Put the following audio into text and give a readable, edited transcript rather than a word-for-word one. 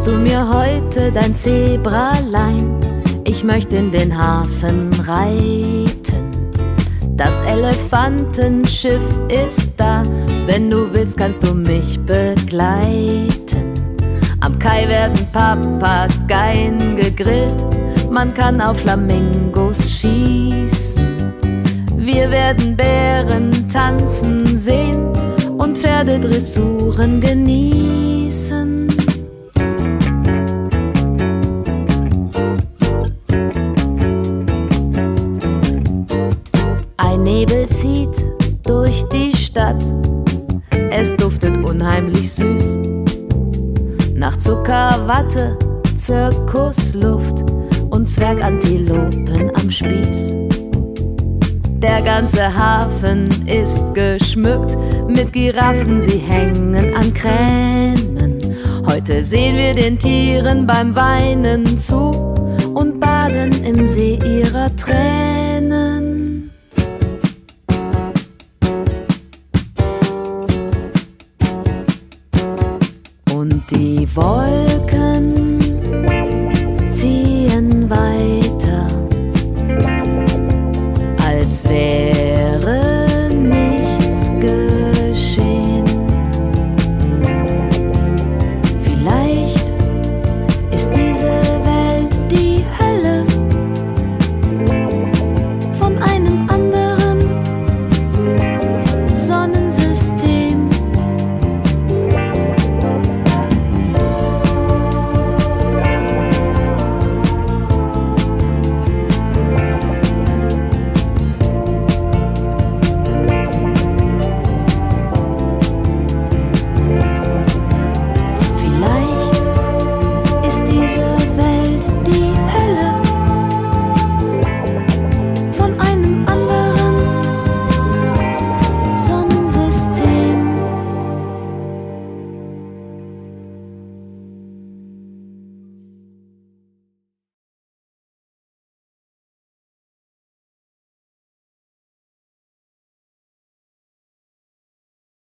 Schenkst du mir heute dein Zebralein? Ich möchte in den Hafen reiten. Das Elefantenschiff ist da. Wenn du willst, kannst du mich begleiten. Am Kai werden Papageien gegrillt. Man kann auf Flamingos schießen. Wir werden Bären tanzen sehen und Pferdedressuren genießen. Ein Nebel zieht durch die Stadt. Es duftet unheimlich süß nach Zucker, Watte, Zirkusluft und Zwergantilopen am Spieß. Der ganze Hafen ist geschmückt mit Giraffen, sie hängen an Kränen. Heute sehen wir den Tieren beim Weinen zu und baden im See ihrer Tränen.